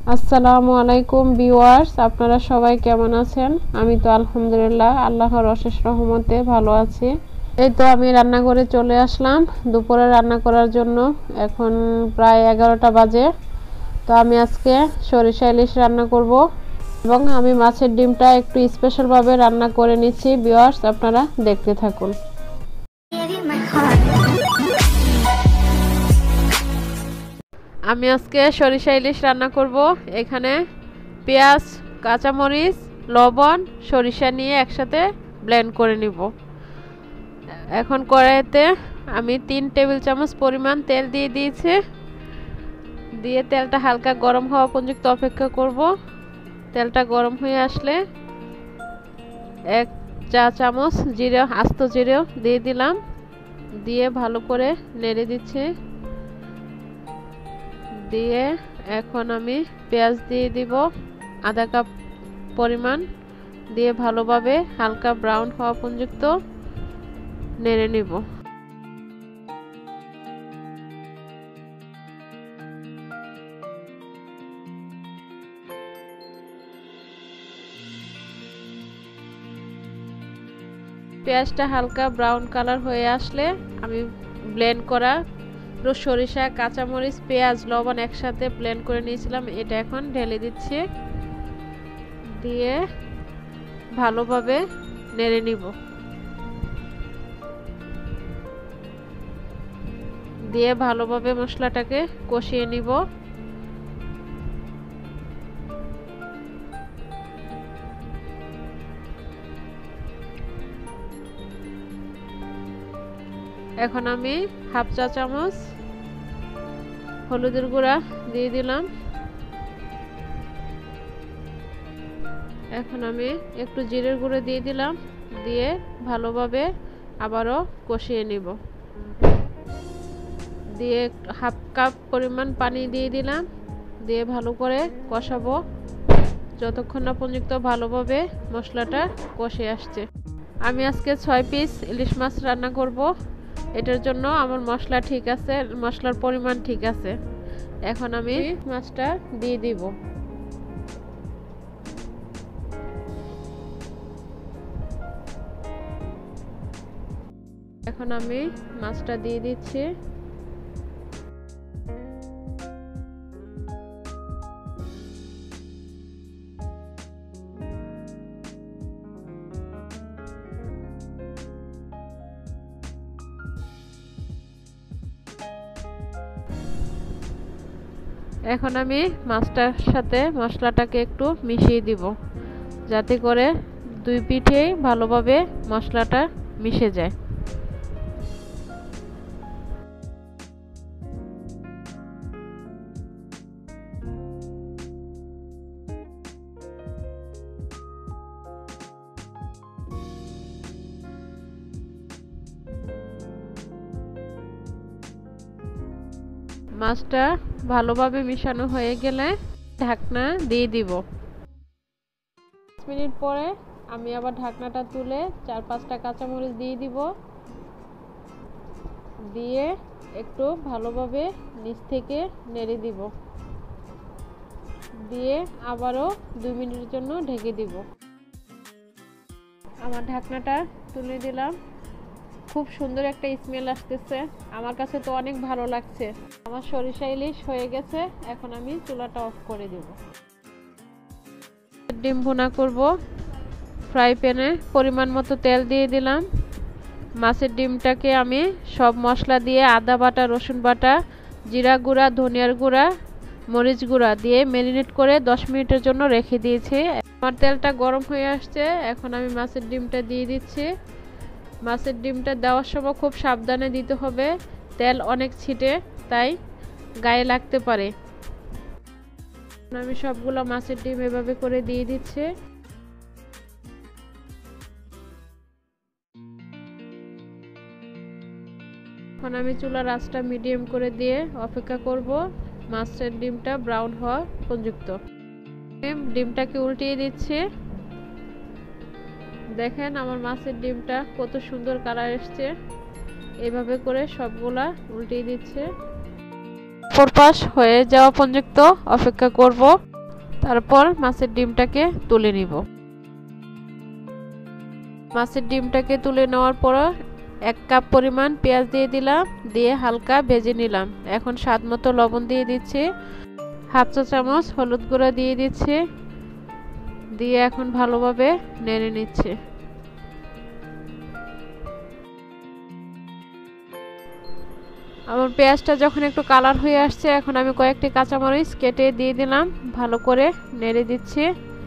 আসসালামু আলাইকুম ভিউয়ার্স, আপনারা সবাই কেমন আছেন? আমি তো আলহামদুলিল্লাহ আল্লাহর অশেষ রহমতে ভালো আছি। এই তো আমি রান্নাঘরে চলে আসলাম দুপুরে রান্না করার জন্য। এখন প্রায় 11টা বাজে। তো আমি আজকে সরিষা ইলিশ রান্না করব এবং আমি মাছের ডিমটা একটু স্পেশালভাবে রান্না করে নিচ্ছি। ভিউয়ার্স, আপনারা দেখতে থাকুন। আমি আজকে সরিষা ইলিশ রান্না করব। এখানে পেঁয়াজ, কাঁচামরিচ, লবণ, সরিষা নিয়ে একসাথে ব্লেন্ড করে নিব। এখন কড়াইতে আমি 3 টেবিল চামচ পরিমাণ তেল দিয়ে দিয়েছি। দিয়ে তেলটা হালকা গরম হওয়া পর্যন্ত অপেক্ষা করব। তেলটা গরম হয়ে আসলে 1 চা চামচ জিরে, আস্ত জিরে দিয়ে দিলাম। দিয়ে ভালো করে নেড়ে দিচ্ছি। দিয়ে এখন আমি পেঁয়াজ দিয়ে দিব আধা কাপ পরিমাণ। দিয়ে ভালোভাবে হালকা ব্রাউন হওয়া পর্যন্ত নেড়ে নিব। পেঁয়াজটা হালকা ব্রাউন কালার হয়ে আসলে আমি ব্লেন্ড করা সরিষা, কাঁচামরিচ, পেঁয়াজ, লবণ একসাথে ব্লেন্ড করে নিয়েছিলাম, এটা এখন ঢেলে দিচ্ছি। দিয়ে ভালোভাবে নেড়ে নিব। দিয়ে ভালোভাবে মশলাটাকে কষিয়ে নিব। এখন আমি হাফ চা চামচ হলুদের গুঁড়া দিয়ে দিলাম। এখন আমি একটু জিরের গুঁড়ো দিয়ে দিলাম। দিয়ে ভালোভাবে আবারও কষিয়ে নিব। দিয়ে হাফ কাপ পরিমাণ পানি দিয়ে দিলাম। দিয়ে ভালো করে কষাবো যতক্ষণ না পর্যন্ত ভালোভাবে মশলাটা কষে আসছে। আমি আজকে 6 পিস ইলিশ মাছ রান্না করব। এটার জন্য আমার মশলা ঠিক আছে, মশলার পরিমাণ ঠিক আছে। এখন আমি মাছটা দিয়ে দিব। এখন আমি মাছটা দিয়ে দিচ্ছি। এখন আমি মাছটার সাথে মশলাটাকে একটু মিশিয়ে দিব, যাতে করে দুই পিঠেই ভালোভাবে মশলাটা মিশে যায়। মাছটা ভালোভাবে মিশানো হয়ে গেলে ঢাকনা দিয়ে দিব। 5 মিনিট পরে আমি আবার ঢাকনাটা তুলে 4-5টা কাঁচামরিচ দিয়ে দিব। দিয়ে একটু ভালোভাবে নিচ থেকে নেড়ে দিব। দিয়ে আবারও 2 মিনিটের জন্য ঢেকে দিব। আমার ঢাকনাটা তুলে দিলাম। খুব সুন্দর একটা স্মেল আসতেছে, আমার কাছে তো অনেক ভালো লাগছে। আমার সরিষা ইলিশ হয়ে গেছে। এখন আমি চুলাটা অফ করে দেব। ডিম ভুনা করব। ফ্রাই প্যানে পরিমাণ মতো তেল দিয়ে দিলাম। মাছের ডিমটাকে আমি সব মশলা দিয়ে আদা বাটা, রসুন বাটা, জিরা গুঁড়া, ধনিয়ার গুঁড়া, মরিচ গুঁড়া দিয়ে ম্যারিনেট করে 10 মিনিটের জন্য রেখে দিয়েছি। আমার তেলটা গরম হয়ে আসছে। এখন আমি মাছের ডিমটা দিয়ে দিচ্ছি। মাছের ডিমটা দেওয়ার সময় খুব সাবধানে দিতে হবে, তেল অনেক ছিটে, তাই গায়ে লাগতে পারে। আমি সবগুলো মাছের ডিম এভাবে করে দিয়ে দিচ্ছি। এখন আমি চুলার আঁচটা মিডিয়াম করে দিয়ে অপেক্ষা করব মাছের ডিমটা ব্রাউন হওয়া পর্যন্ত। ডিমটাকে উল্টিয়ে দিচ্ছি। দেখেন আমার মাছের ডিমটা কত সুন্দর কালার এসছে। এইভাবে করে সবগুলা উল্টিয়ে দিচ্ছে। অপর পাশ হয়ে যাওয়া পর্যন্ত অপেক্ষা করব। তারপর মাছের ডিমটাকে তুলে নিব। মাছের ডিমটাকে তুলে নেওয়ার পর 1 কাপ পরিমাণ পেঁয়াজ দিয়ে দিলাম, দিয়ে হালকা ভেজে নিলাম। এখন স্বাদ মতো লবণ দিয়ে দিচ্ছি, 1/2 চা চামচ হলুদ গুঁড়া দিয়ে দিচ্ছি, দিয়ে এখন ভালোভাবে নেড়ে নিচ্ছি। আমার পেঁয়াজটা যখন একটু কালার হয়ে আসছে, এখন আমি কয়েকটি কাঁচামরিচ কেটে দিয়ে দিলাম, ভালো করে নেড়ে দিচ্ছি।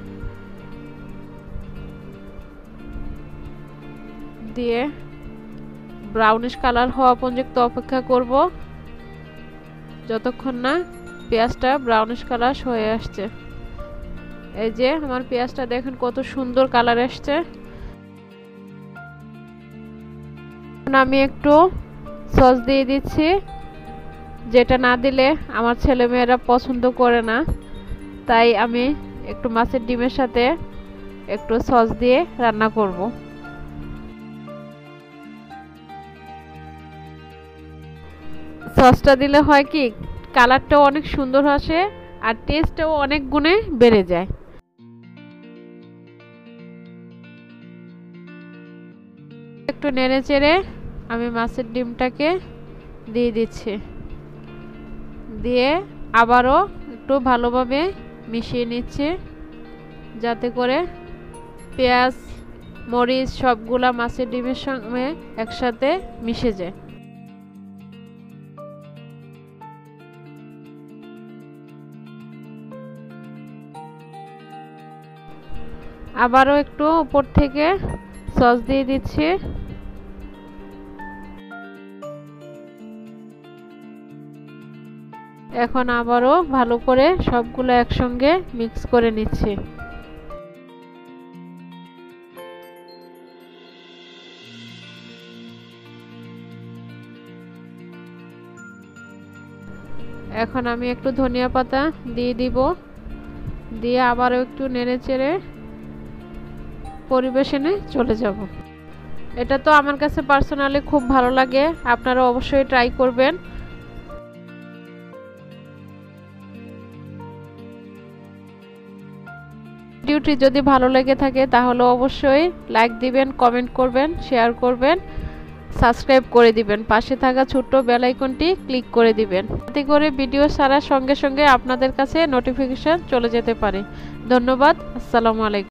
দিয়ে ব্রাউনিশ কালার হওয়া পর্যন্ত অপেক্ষা করব, যতক্ষণ না পেঁয়াজটা ব্রাউনিশ কালার হয়ে আসছে। এই যে আমার পেঁয়াজটা দেখেন কত সুন্দর কালার আসছে। আমি একটু সস দিয়ে দিচ্ছি, যেটা না দিলে আমার ছেলেমেয়েরা পছন্দ করে না, তাই আমি একটু মাছের ডিমের সাথে একটু সস দিয়ে রান্না করব। সসটা দিলে হয় কি, কালারটাও অনেক সুন্দর আসে আর টেস্টটাও অনেক গুণে বেড়ে যায়। একটু নেড়ে চেড়ে আমি মাছের ডিমটাকে দিয়ে দিচ্ছি, দিয়ে আবারও একটু ভালোভাবে মিশিয়ে নিচ্ছি, যাতে করে পেঁয়াজ মরিচ সবগুলা মাছের ডিমের সঙ্গে একসাথে মিশে যায়। আবারও একটু উপর থেকে সস দিয়ে দিচ্ছি। এখন আবারও ভালো করে সবগুলো একসঙ্গে মিক্স করে নিচ্ছি। এখন আমি একটু ধনিয়া পাতা দিয়ে দিব, দিয়ে আবারও একটু নেড়ে চেড়ে পরিবেশনে চলে যাব। এটা তো আমার কাছে পার্সোনালি খুব ভালো লাগে, আপনারা অবশ্যই ট্রাই করবেন। ভিডিওটি যদি ভালো লেগে থাকে তাহলে অবশ্যই লাইক দিবেন, কমেন্ট করবেন, শেয়ার করবেন, সাবস্ক্রাইব করে দিবেন, পাশে থাকা ছোট্ট বেল আইকনটি ক্লিক করে দিবেন, যাতে করে ভিডিও ছাড়ার সঙ্গে সঙ্গে আপনাদের কাছে নোটিফিকেশন চলে যেতে পারে। ধন্যবাদ। আসসালামু আলাইকুম।